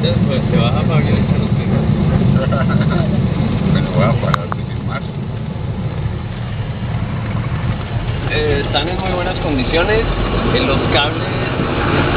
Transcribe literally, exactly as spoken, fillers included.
pues te vas a pagar y echar los pies. Me lo voy a pagar sin más. Eh, están en muy buenas condiciones, en los cables